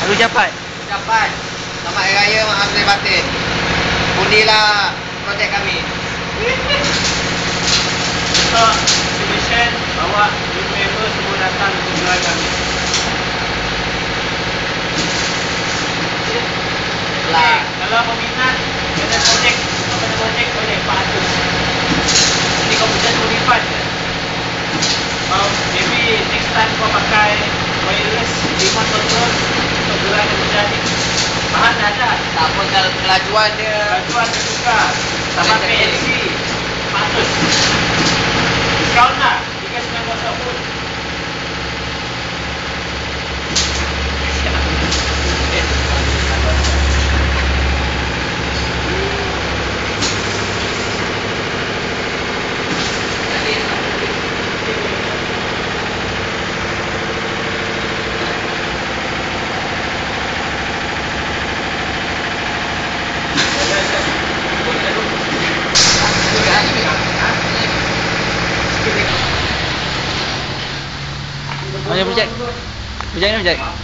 Ucapan. Selamat Hari Raya Maaf Lahir Batin. Undilah projek kami. Kita submission bawa group member semua datang untuk gerai kami. Lah. Kalau peminat kena projek, projek 400. Jadi kau bisa refund je. Maybe next time kau pakai wireless remote control untuk gerai yang berjadi. Bahan dah ada. Tak apa kalau kelajuan dia. Bantuan dia tukar. Sama PLC 400. Diskaun lah 390 pun. Mana projek? Projek ni projek?